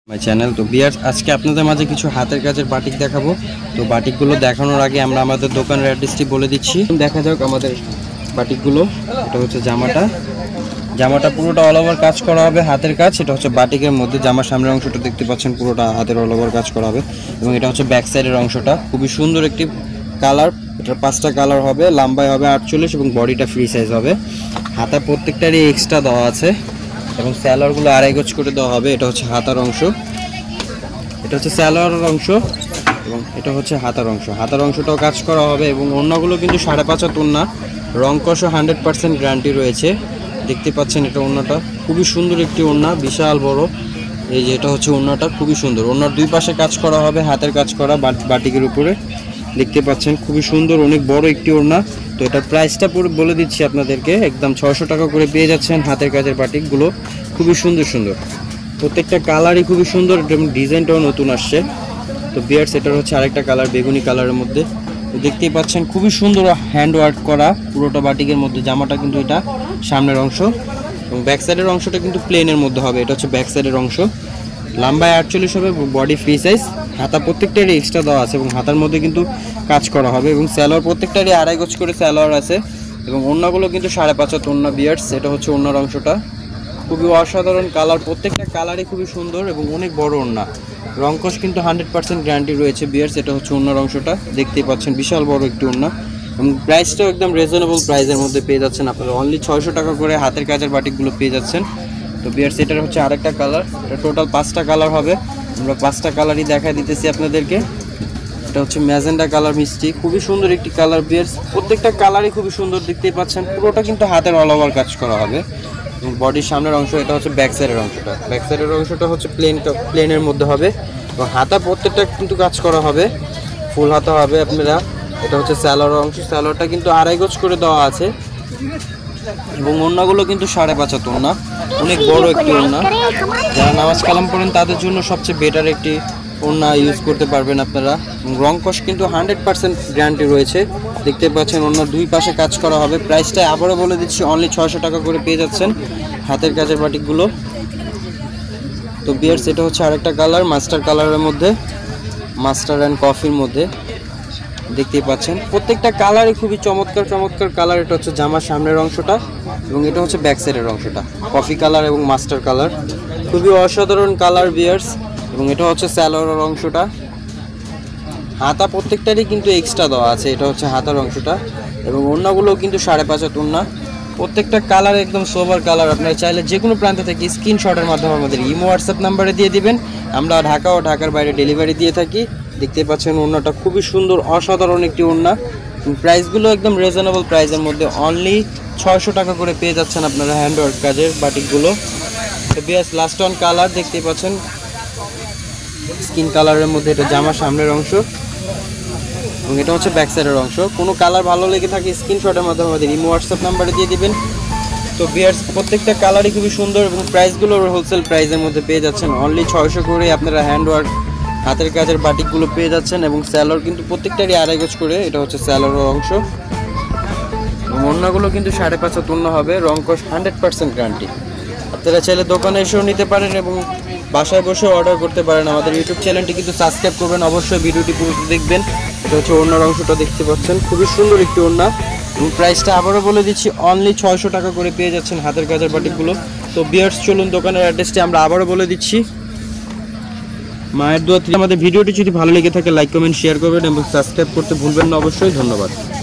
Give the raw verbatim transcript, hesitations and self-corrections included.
My channel. তো বিয়ার্স, আজকে আপনাদের মাঝে কিছু হাতের কাজের বাটিক দেখাবো। তো বাটিকগুলো দেখানোর আগে আমরা আমাদের দোকানের অ্যাড্রেসটি বলে দিচ্ছি। দেখা যাক আমাদের বাটিকগুলো। এটা হচ্ছে জামাটা জামাটা পুরোটা অল ওভার কাজ করা হবে, হাতের কাজ। এটা হচ্ছে বাটিকের মধ্যে জামার সামনের অংশটা দেখতে পাচ্ছেন, পুরোটা হাতের অল ওভার কাজ করা হবে। এবং এটা হচ্ছে ব্যাক সাইডের অংশটা, খুবই সুন্দর একটি কালার। এটার পাঁচটা কালার হবে, লম্বায় হবে আটচল্লিশ এবং বডিটা ফ্রি সাইজ হবে। হাতা প্রত্যেকটারই এক্সট্রা দেওয়া আছে এবং স্যালোয়ারগুলো আড়াই গজ করে দেওয়া হবে। এটা হচ্ছে হাতার অংশ, এটা হচ্ছে স্যালোয়ারের অংশ এবং এটা হচ্ছে হাতার অংশ। হাতার অংশটাও কাজ করা হবে এবং ওড়নাগুলো কিন্তু সাড়ে পাঁচ হাত ওড়না, রং কষও হান্ড্রেড পার্সেন্ট গ্যারান্টি রয়েছে। দেখতে পাচ্ছেন এটা ওড়নাটা খুবই সুন্দর একটি ওড়না, বিশাল বড়। এই যে এটা হচ্ছে ওড়নাটা, খুবই সুন্দর। ওড়নার দুই পাশে কাজ করা হবে, হাতের কাজ করা বাটিকের উপরে দেখতে পাচ্ছেন, খুবই সুন্দর, অনেক বড় একটি ওড়না। তো এটার প্রাইসটা পুরো বলে দিচ্ছি আপনাদেরকে, একদম ছয়শো টাকা করে পেয়ে যাচ্ছেন হাতের কাজের বাটিকগুলো। খুবই সুন্দর সুন্দর, প্রত্যেকটা কালারই খুবই সুন্দর এবং ডিজাইনটাও নতুন আসছে। তো বিয়ার্স, এটার হচ্ছে আরেকটা কালার বেগুনি কালারের মধ্যে। তো দেখতেই পাচ্ছেন খুবই সুন্দর হ্যান্ড ওয়ার্ক করা পুরোটা বাটিকের মধ্যে। জামাটা কিন্তু এটা সামনের অংশ এবং ব্যাক সাইডের অংশটা কিন্তু প্লেনের মধ্যে হবে। এটা হচ্ছে ব্যাক সাইডের অংশ, লম্বায় আটচল্লিশ হবে, বডি ফ্রি সাইজ। হাতা প্রত্যেকটারই এক্সট্রা দেওয়া আছে এবং হাতার মধ্যে কিন্তু কাজ করা হবে এবং স্যালোয়ার প্রত্যেকটারই আড়াই গজ করে স্যালোয়ার আছে এবং ওড়নাগুলো কিন্তু সাড়ে পাঁচ হাত ওড়না। বিয়ার্স, এটা হচ্ছে ওড়নার অংশটা, খুবই অসাধারণ কালার। প্রত্যেকটা কালারই খুবই সুন্দর এবং অনেক বড় ওড়না, রংকশ কিন্তু হান্ড্রেড পার্সেন্ট গ্যারান্টি রয়েছে। বিয়ার্স, এটা হচ্ছে ওড়নার অংশটা, দেখতেই পাচ্ছেন বিশাল বড় একটি ওড়না এবং প্রাইসটাও একদম রিজনেবল প্রাইসের মধ্যে পেয়ে যাচ্ছেন আপনারা। অনলি ছয়শো টাকা করে হাতের কাজের বাটিকগুলো পেয়ে যাচ্ছেন। তো বিয়ার্স, এটার হচ্ছে আরেকটা কালার। এটা টোটাল পাঁচটা কালার হবে, আমরা পাঁচটা কালারই দেখা দিতেছি আপনাদেরকে। এটা হচ্ছে ম্যাজেন্ডা কালার, মিষ্টি, খুবই সুন্দর একটি কালার। বিয়ার্স, প্রত্যেকটা কালারই খুবই সুন্দর, দেখতেই পাচ্ছেন। পুরোটা কিন্তু হাতের অল ওভার কাজ করা হবে এবং বডির সামনের অংশ। এটা হচ্ছে ব্যাক সাইডের অংশটা, ব্যাক সাইডের অংশটা হচ্ছে প্লেন প্লেনের মধ্যে হবে এবং হাতা প্রত্যেকটা কিন্তু কাজ করা হবে, ফুল হাতা হবে আপনারা। এটা হচ্ছে স্যালোয়ার অংশ, স্যালোয়ারটা কিন্তু আড়াই গজ করে দেওয়া আছে এবং ওড়নাগুলো কিন্তু সাড়ে পাঁচ হাত ওড়না, অনেক বড় একটি ওড়না। যারা নামাজ কালাম পড়েন তাদের জন্য সবচেয়ে বেটার একটি ওড়না ইউজ করতে পারবেন আপনারা। রং কষ কিন্তু হান্ড্রেড পার্সেন্ট গ্যারান্টি রয়েছে, দেখতে পাচ্ছেন। ওড়নার দুই পাশে কাজ করা হবে। প্রাইসটা আবারও বলে দিচ্ছি, অনলি ছয়শো টাকা করে পেয়ে যাচ্ছেন হাতের কাজের বাটিকগুলো। তো বিয়ার্স, এটা হচ্ছে আরেকটা কালার, মাস্টার কালারের মধ্যে, মাস্টার অ্যান্ড কফির মধ্যে, দেখতেই পাচ্ছেন। প্রত্যেকটা কালারই খুবই চমৎকার চমৎকার কালার। এটা হচ্ছে জামার সামনের অংশটা এবং এটা হচ্ছে ব্যাক সাইডের অংশটা, কফি কালার এবং মাস্টার কালার, খুবই অসাধারণ কালার। বিয়ার্স, এবং এটা হচ্ছে স্যালোয়ারের অংশটা। হাতা প্রত্যেকটারই কিন্তু এক্সট্রা দেওয়া আছে, এটা হচ্ছে হাতার অংশটা এবং ওড়নাগুলোও কিন্তু সাড়ে পাঁচ হাত ওড়না। প্রত্যেকটা কালার একদম সোবার কালার। আপনারা চাইলে যে কোনো প্রান্ত থেকে স্ক্রিনশটের মাধ্যমে আমাদের ইমো হোয়াটসঅ্যাপ নাম্বারে দিয়ে দিবেন। আমরা ঢাকা ও ঢাকার বাইরে ডেলিভারি দিয়ে থাকি। দেখতে পাচ্ছেন ওড়নাটা খুবই সুন্দর, অসাধারণ একটি ওড়না। প্রাইসগুলো একদম রিজনেবল প্রাইসের মধ্যে, অনলি ছয়শো টাকা করে পেয়ে যাচ্ছেন আপনারা হ্যান্ডওয়ার্ক কাজের বাটিকগুলো। তো বিয়াস, লাস্ট ওয়ান কালার দেখতে পাচ্ছেন স্কিন কালারের মধ্যে। এটা জামার সামনের অংশ এবং এটা হচ্ছে ব্যাক সাইডের অংশ। কোনো কালার ভালো লেগে থাকে স্ক্রিনশটের মাধ্যমে আমাদের ইমো হোয়াটসঅ্যাপ নাম্বারে দিয়ে দিবেন। তো বিয়ার্স, প্রত্যেকটা কালারই খুবই সুন্দর এবং প্রাইসগুলো হোলসেল প্রাইসের মধ্যে পেয়ে যাচ্ছেন। অনলি ছয়শো করে আপনারা হ্যান্ডওয়ার্ক হাতের কাজের বাটিকগুলো পেয়ে যাচ্ছেন এবং স্যালোয়ার কিন্তু প্রত্যেকটারই আড়াই গজ করে। এটা হচ্ছে স্যালোয়ারের অংশ এবং ওড়নাগুলো কিন্তু সাড়ে পাঁচ হাত ওড়না হবে, রংকশ হান্ড্রেড পার্সেন্ট গ্যারান্টি। আপনারা চাইলে দোকানে এসেও নিতে পারেন এবং বাসায় বসেও অর্ডার করতে পারেন। আমাদের ইউটিউব চ্যানেলটি কিন্তু সাবস্ক্রাইব করবেন, অবশ্যই ভিডিওটি পুরো দেখবেন। এটা হচ্ছে ওড়নার অংশটা, দেখতে পাচ্ছেন খুবই সুন্দর একটি ওড়না এবং প্রাইসটা আবারও বলে দিচ্ছি, অনলি ছয়শো টাকা করে পেয়ে যাচ্ছেন হাতের কাজের বাটিকগুলো। তো বিয়ার্স, চলুন দোকানের অ্যাড্রেসটি আমরা আবারও বলে দিচ্ছি। মায়ের দোয়া থেকে আমাদের ভিডিওটি যদি ভালো লেগে থাকে লাইক কমেন্ট শেয়ার করবেন এবং সাবস্ক্রাইব করতে ভুলবেন না অবশ্যই। ধন্যবাদ।